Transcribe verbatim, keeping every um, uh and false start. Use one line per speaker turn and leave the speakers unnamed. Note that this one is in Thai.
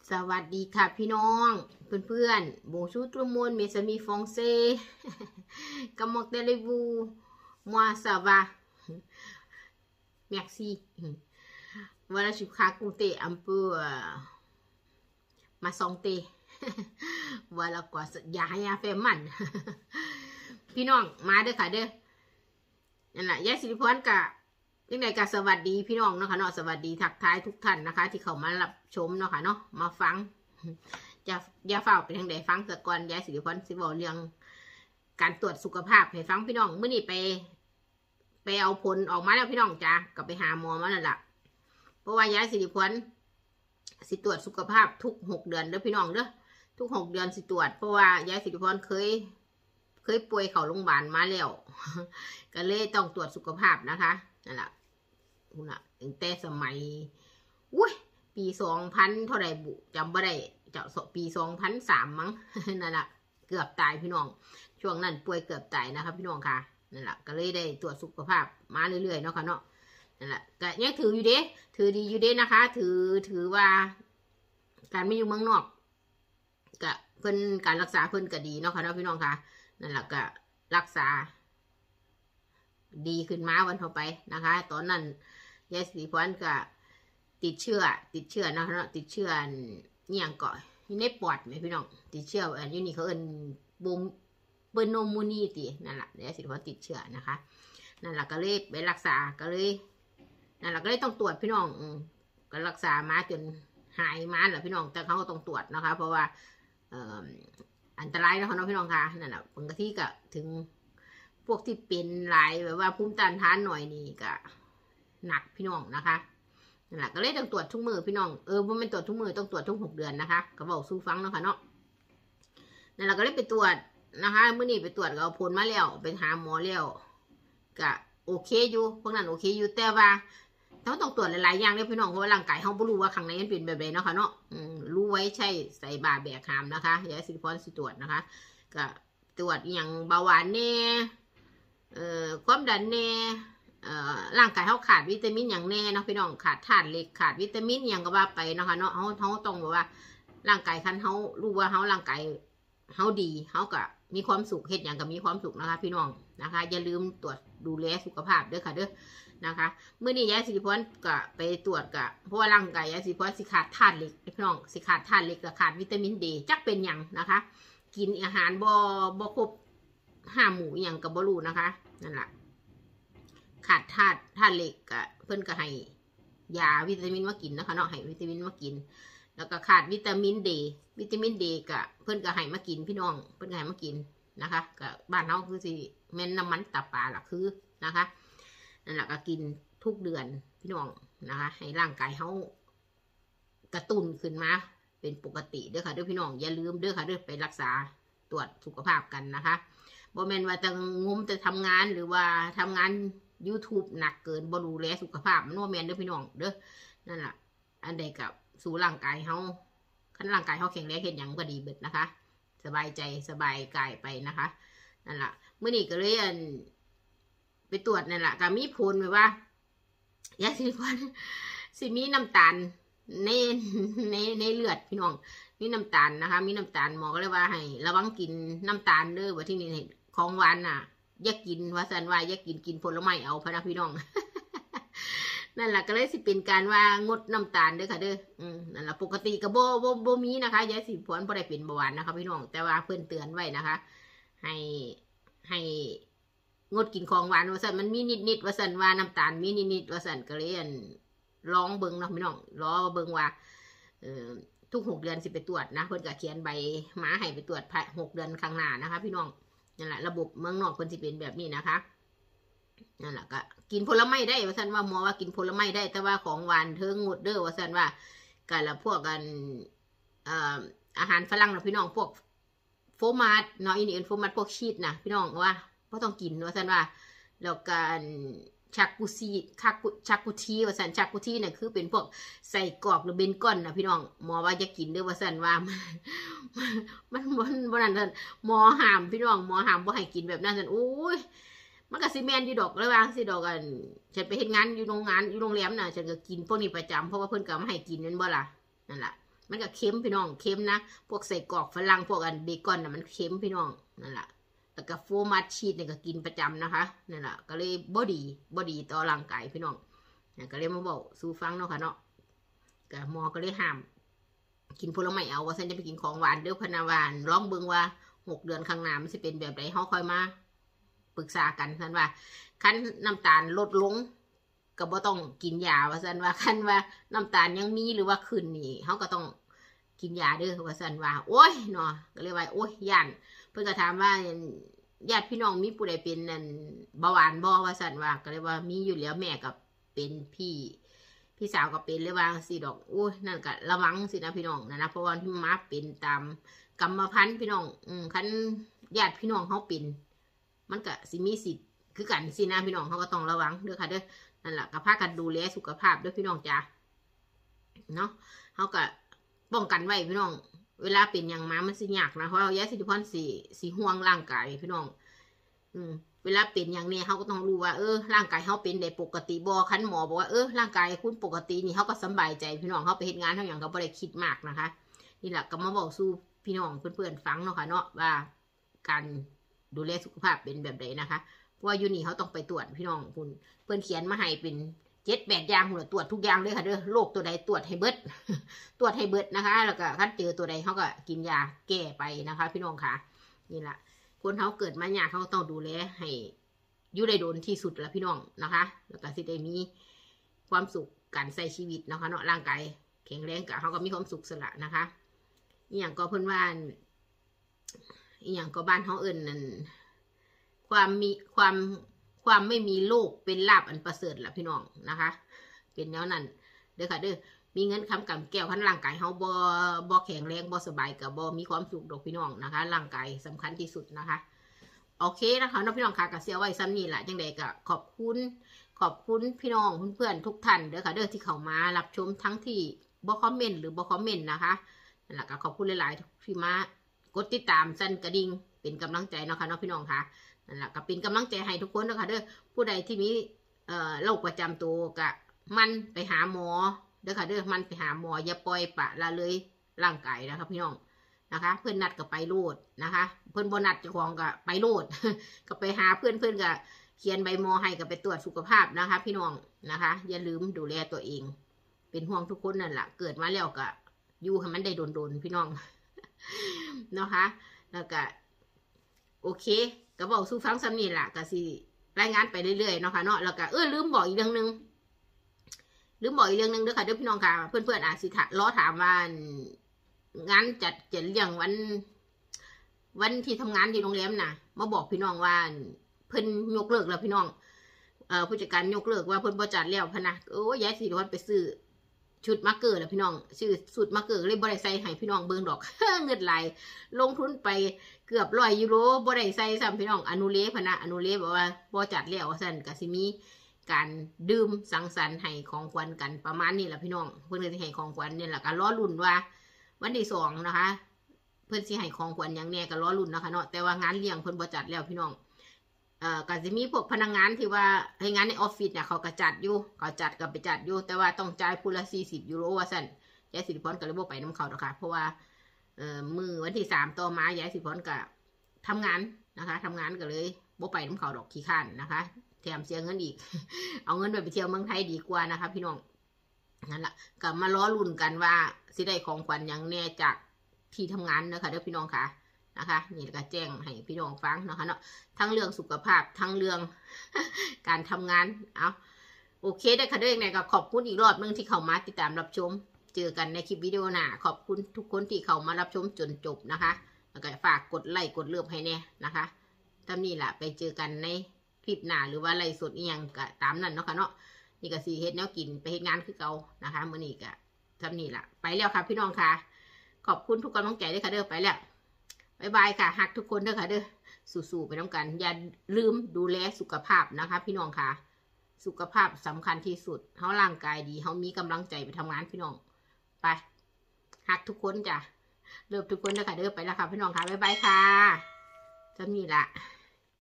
สวัสดีค่ะพี่น้องเพื่อนๆ bonjour tout le monde mes amis français comment allez-vous moi ça va merci voilà je vais raconter un peu euh, ma santé voilà quoi อย่าให้ยาแฟมันพี่น้องมาเด้อค่ะเด้อนั่นแหละยายสิริพรกะยังไงกะสวัสดีพี่น้องเนาะค่ะเนาะสวัสดีทักทายทุกท่านนะคะที่เข้ามารับชมเนาะค่ะเนาะมาฟังอย่าอย่าเฝ้าไปทางใดฟังแต่ก่อนยายสิริพรสิบอกเรื่องการตรวจสุขภาพให้ฟังพี่น้องเมื่อนี้ไปไปเอาผลออกมาแล้วพี่น้องจ้าก็ไปหาหมอมาแล้วล่ะเพราะว่ายายสิริพรสิตรวจสุขภาพทุกหกเดือนเด้อพี่น้องเด้อทุกหกเดือนสิตรวจเพราะว่ายายสิริพรเคยเคยป่วยเข้าโรงพยาบาลมาแล้วก็เลยต้องตรวจสุขภาพนะคะนั่นแหละคุณอะตั้งแต่สมัยอุ้ยปีสองพันเท่าไรบุจำไม่ได้จะปีสองพันสามมั้งนั่นแหละเกือบตายพี่น้องช่วงนั้นป่วยเกือบตายนะคะพี่น้องค่ะนั่นแหละก็เลยได้ตรวจสุขภาพมาเรื่อยๆเนาะค่ะเนาะนั่นแหละก็ยังถืออยู่เด้ถือดีอยู่เด้นะคะ ถือถือว่าการไม่อยู่เมืองนอกก็เพิ่นการรักษาเพิ่นก็ดีเนาะค่ะเนาะพี่น้องค่ะนั่นแหละก็รักษาดีขึ้นมาวันต่อไปนะคะตอนนั้นยายสิริพรก็ติดเชื้อติดเชื้อนะคะติดเชื้อนี่อย่างก่อนอยู่ในปอดไหมพี่น้องติดเชื้ออันนี้เขาเอิ้นบูมเบอร์โนมูนีตินั่นแหละยายสิริพรติดเชื้อนะคะนั่นแหละก็เลยไปรักษาก็เลยนั่นแหละก็เลยต้องตรวจพี่น้องก็รักษามาจนหายมาแหละพี่น้องแต่เขาก็ต้องตรวจนะคะเพราะว่าอันตรายนะคะน้องพี่น้องค่ะนั่นแหละบางทีก็ถึงพวกที่เป็นหลายแบบว่าภูมิต้านทานหน่อยนี่ก็หนักพี่น้องนะคะนั่นแหละก็เลยต้องตรวจทุกมือพี่น้องเออว่าไม่ตรวจทุกมือต้องตรวจทุกหกเดือนนะคะก็บอกสู้ฟังเนาะค่ะเนาะนั่นแหละก็เลยไปตรวจนะคะเมื่อนี้ไปตรวจก็เอาผลมาแล้วไปหาหมอแล้วก็โอเคอยู่พวกนั้นโอเคอยู่แต่ว่าเราต้องตรวจหลายๆอย่างเลยพี่น้องเพราะว่าร่างกายเขาไม่รู้ว่าข้างในมันเป็นแบบไหนเนาะค่ะเนาะรู้ไว้ใช่ใส่บาแบกหามนะคะยายสิริพรสิตรวจนะคะก็ตรวจอย่างเบาหวานแน่เอ่อความดันแน่เอ่อร่างกายเขาขาดวิตามินอย่างแน่เนาะพี่น้องขาดธาตุเหล็กขาดวิตามินอย่างก็ว่าไปเนาะค่ะเนาะเขาเขาต้องบอกว่าร่างกายคันเขารู้ว่าเขาร่างกายเขาดีเขาก็มีความสุขเฮ็ดอย่างก็มีความสุขนะคะพี่น้องนะคะอย่าลืมตรวจดูแลสุขภาพด้วยค่ะเด้อนะคะเมื่อนี้ยายสิริพรก็ไปตรวจกะเพราะว่าร่างกายยายสิริพรสิขาดธาตุเหล็กพี่น้องสิขาดธาตุเหล็กกับขาดวิตามินดีจักเป็นอย่างนะคะกินอาหารบ่บ่ครบห้าหมู่อย่างกับบรูนะคะนั่นแหละขาดธาตุธาตุเหล็กกะเพิ่นก็ให้ยาวิตามินมากินนะคะเนาะให้วิตามินมากินแล้วก็ขาดวิตามินดีวิตามินดีกะเพิ่นก็ให้มากินพี่น้องเพิ่นก็ให้มากินนะคะกับบ้านเขาคือสิแม่นน้ำมันตับปลาล่ะคือนะคะนั่นแหละก็กินทุกเดือนพี่น้องนะคะให้ร่างกายเขากระตุ้นขึ้นมาเป็นปกติเด้อค่ะเด้อพี่น้องอย่าลืมเด้อค่ะเด้อไปรักษาตรวจสุขภาพกันนะคะบ่แม่นว่าจะงมจะทำงานหรือว่าทำงาน YouTube หนักเกินบ่ดูแลสุขภาพมันบ่แม่นเด้อพี่น้องเด้อนั่นแหละอันใดกับสู่ร่างกายเขาคันร่างกายเขาแข็งแรงเฮ็ดหยังก็ดีเบิดนะคะสบายใจสบายกายไปนะคะนั่นแหละเมื่อนี้ก็เลยไปตรวจนั่นแหละก็มีผลแบบว่ายาสิริพรสิมีน้ำตาลในในในเลือดพี่น้องมีน้ำตาลนะคะมีน้ำตาลหมอก็เลยว่าให้ระวังกินน้ำตาลเด้อว่าที่นี่ของหวานน่ะอย่ากินว่าสันว่าอย่ากินกินผลไม้เอาพะนะพี่น้อง นั่นแหละก็เลยสิเป็นการว่างดน้ำตาลเด้อค่ะเด้ออืมนั่นแหละปกติก็บ่บ่บ่มีนะคะยาสิริพรบ่ได้เป็นเบาหวานนะคะพี่น้องแต่ว่าเพิ่นเตือนไว้นะคะให้ให้งดกินของหวานว่าสันมันมีนิดๆว่าสันว่าน้ำตาลมีนิดๆว่าสันก็เลยลองเบิ้งเนาะพี่น้องรอเบิ้งว่าเอ่อทุกหกเดือนสิไปตรวจนะเพิ่นก็เขียนใบมาให้ไปตรวจหกเดือนข้างหน้านะคะพี่น้องนั่นแหละระบบเมืองนอกเพิ่นสิเป็นแบบนี้นะคะนั่นแหละก็กินผลไม้ได้ว่าสันว่าหมอว่ากินผลไม้ได้แต่ว่าของหวานเทิงงดเด้อว่าสันว่ากันละพวกกันเอ่ออาหารฝรั่งนะพี่น้องพวกโฟมาร์เนาะอินเดียนโฟมาร์พวกชีสนะพี่น้องว่าเพราะต้องกินว่าสันว่าแล้วกันชักกุซีชักกุชักกุทีว่าสันชักกุทีเนี่ยคือเป็นพวกใส่กรอกหรือเบนก้อนนะพี่น้องหมอว่าจะกินด้วยว่าสันว่ามันมันมันมันนั่นหมอห้ามพี่น้องหมอห้ามว่าให้กินแบบนั้นสันโอ้ยมันก็ซีเมนต์อยู่ดอกระหว่างสิดอกกันฉันไปเฮ็ดงานอยู่โรงงานอยู่โรงแรมน่ะฉันก็กินพวกนี้ประจำเพราะว่าเพิ่นก็ไม่ให้กินนั่นบ่ล่ะนั่นแหละมันก็เค็มพี่น้องเค็มนะพวกใส่กรอกฝรั่งพวกอันเบคอนน่ะมันเค็มพี่น้องนั่นแหละแล้วก็โฟมัสชีสเนี่ยก็กินประจำนะคะนั่นแหละก็เลยบอดีบอดีต่อร่างกายพี่น้องก็เลยมาบอกสู่ฟังเนาะค่ะเนาะก็หมอก็เลยห้ามกินผลไม้เอาว่าฉันจะไปกินของหวานเด้อพนาวานลองเบิ่งว่าหกเดือนข้างหน้ามันจะเป็นแบบไหนเขาค่อยมาปรึกษากันท่านว่าขั้นน้ำตาลลดลงก็บ่ต้องกินยาว่าซั่นว่าขั้นว่าน้ำตาลยังมีหรือว่าขึ้นนี่เขาก็ต้องกินยาเด้อว่าซั่นว่าโอ้ยเนาะก็เลยว่าโอ้ยย่านเพิ่นก็ถามว่าญาติพี่น้องมีผู้ใดเป็นนั่นเบาหวานบ่ว่าซั่นว่าก็เลยว่ามีอยู่แล้วแม่กับเป็นพี่พี่สาวก็เป็นเลยว่าสิดอกโอ้ยนั่นก็ระวังสินะพี่น้องนะนะเพราะว่าที่มาเป็นตามกรรมพันธุ์พี่น้องอืมคันญาติพี่น้องเขาเป็นมันก็สิมีสิทธิ์คือกันสินะพี่น้องเขาก็ต้องระวังเด้อค่ะเด้อนั่นแหละก็พากันดูแลสุขภาพด้วยพี่น้องจ้าเนาะเขาก็ป้องกันไว้พี่น้องเวลาเป็นอย่างมามันสิยากนะเพราะยาสิริพรสีสีห่วงร่างกายพี่น้องอืมเวลาเป็นอย่างนี้เขาก็ต้องรู้ว่าเออร่างกายเขาเป็นได้ปกติบ่คันหมอบอกว่าเออร่างกายคุณปกตินี่เขาก็สบายใจพี่น้องเขาไปเฮ็ดงานเท่าอย่างก็บ่ได้คิดมากนะคะนี่แหละก็มาบอกสู่พี่น้องเพื่อนๆฟังเนาะค่ะเนาะว่าการดูแลสุขภาพเป็นแบบไหนนะคะเพราะว่าอยู่นี่เขาต้องไปตรวจพี่น้องคุณเพื่อนเขียนมาให้เป็นเจ็ดแปดอย่างหัวตรวจทุกอย่างเลยค่ะเด้อโรคตัวใดตรวจให้เบิดตรวจให้เบิดนะคะแล้วก็คันเจอตัวใดเขาก็กินยาแก้ไปนะคะพี่น้องค่ะนี่แหละคนเขาเกิดมาเนี่ยเขาต้องดูแลให้อยู่ได้โดนที่สุดแล้วพี่น้องนะคะแล้วก็สิได้มีความสุขการใช้ชีวิตนะคะเนาะร่างกายแข็งแรงกับเขาก็มีความสุขสละนะคะอีอย่างก็เพิ่นว่าอีอย่างก็บ้านเขาเอิญนั่นความมีความความไม่มีโรคเป็นลาภอันประเสริฐล่ะพี่น้องนะคะเป็นแนวนั้นเด้อค่ะเด้อมีเงินคำกำแก้วพันร่างกายเขาบ่บ่แข็งแรงบ่สบายกับบ่มีความสุขดอกพี่น้องนะคะร่างกายสำคัญที่สุดนะคะโอเคนะคะน้องพี่น้องค่ะกับเสียไว้ซ้ำนี่แหละจังใดก็ขอบคุณขอบคุณพี่น้องเพื่อนๆทุกท่านเด้อค่ะเด้อที่เข้ามารับชมทั้งที่บ่คอมเมนต์หรือบ่คอมเมนต์นะคะนั่นแหละก็ขอบคุณหลายๆที่มากดติดตามสั่นกระดิ่งเป็นกำลังใจเนาะค่ะน้องพี่น้องค่ะนั่นแหละก็เป็นกำลังใจให้ทุกคนนะคะเด้อผู้ใดที่มีเอ่อโรคประจำตัวก็มันไปหาหมอเด้อค่ะเด้อมันไปหาหมออย่าปล่อยปะละเลยร่างกายนะคะพี่น้องนะคะเพื่อนนัดก็ไปโลดนะคะเพื่อนบนัดเจ้าของก็ไปโลด ก็ไปหาเพื่อนเพื่อนก็เขียนใบหมอให้ก็ไปตรวจสุขภาพนะคะพี่น้องนะคะอย่าลืมดูแลตัวเองเป็นห่วงทุกคนนั่นแหละเกิดมาแล้วก็อยู่ให้มันได้โดนๆพี่น้องนะคะแล้วก็โอเคก็บอกสู้ฟังซ้ำนี่แหละก็สิรายงานไปเรื่อยๆเนาะค่ะเนาะแล้วก็เออลืมบอกอีกเรื่องนึงลืมบอกอีกเรื่องนึงด้วยค่ะเด้อพี่น้องค่ะเพื่อนๆอาจสิล้อถามว่างานจัดเจ็ดเรื่องวันวันที่ทำงานที่โรงแรมน่ะมาบอกพี่น้องว่าเพิ่นยกเลิกแล้วพี่น้องเอ่อผู้จัดการยกเลิกว่าเพิ่นบ่จัดแล้วพะนะโอ้ยยายสิวันไปซื้อชุดมาเกิดแล้วพี่น้องซื้อสูตรมาเกิดเลยบ่ได้ใส่ให้พี่น้องเบิ่งดอก เงินไหลลงทุนไปเกือบร้อยยูโรบ่ได้ใส่ซ้ำพี่น้องอนุเลพะนะอนุเลบอกว่าบ่จัดแล้วว่าซั่นก็สิมีการดื่มสังสรรค์ให้ของขวัญกันประมาณนี้แหละพี่น้องเพิ่นก็สิให้ของขวัญนี่แหละก็รอลุ้นว่าวันที่สองนะคะเพิ่นสิให้ของขวัญอย่างแน่ก็รอลุ้นนะคะเนาะแต่ว่างานเลี้ยงเพิ่นบ่จัดแล้วพี่น้องเอ่อก็จะมีพวกพนักงานที่ว่าให้งานในออฟฟิศเนี่ยเขาก็จัดอยู่เขาจัดก็ไปจัดอยู่แต่ว่าต้องจ่ายผู้ละสี่สิบยูโรว่าซั่นยายสิริพรก็เลยบ่ไปน้ำเขาดอกค่ะเพราะว่าเอ่อมื้อวันที่สามต่อมายายสิริพรก็ทำงานนะคะทำงานก็เลยบ่ไปน้ำเขาดอกขี้ข้านนะคะแถมเสียเงินอีก เอาเงินไปไปเที่ยวเมืองไทยดีกว่านะคะพี่น้องนั่นแหละก็มาล้อลุ่นกันว่าสิได้ของขวัญอย่างแน่จากที่ทำงานนะคะเด้อพี่น้องค่ะนะคะนี่ก็แจ้งให้พี่น้องฟังนะคะเนาะทั้งเรื่องสุขภาพทั้งเรื่อง การทำงานเอาโอเคได้ค่ะเด้อยังไงก็ขอบคุณอีกรอบนึงที่เข้ามาติดตามรับชมเจอกันในคลิปวิดีโอหน้าขอบคุณทุกคนที่เข้ามารับชมจนจบนะคะแล้วก็ฝากกดไลค์กดเลือกให้แน่นะคะตามนี้แหละไปเจอกันในคลิปหน้าหรือว่าไลฟ์สดอีกอย่างก็ตามนั้นเนาะค่ะเนาะนี่ก็สีเฮ็ดแนวกินไปเฮ็ดงานคือเก่านะคะมื้อนี้ก็ทำนี่แหละไปแล้วค่ะพี่น้องค่ะขอบคุณทุกกำลังใจด้วยค่ะเด้อไปแล้วบายบายค่ะหักทุกคนเด้อค่ะเด้อสู้ๆไปน้ำกันอย่าลืมดูแลสุขภาพนะคะพี่น้องค่ะสุขภาพสำคัญที่สุดเฮาร่างกายดีเฮามีกำลังใจไปทำงานพี่น้องไปหักทุกคนจ้ะเลิฟทุกคนเด้อค่ะเด้อไปแล้วค่ะพี่น้องค่ะบายบายค่ะทำนี่แหละ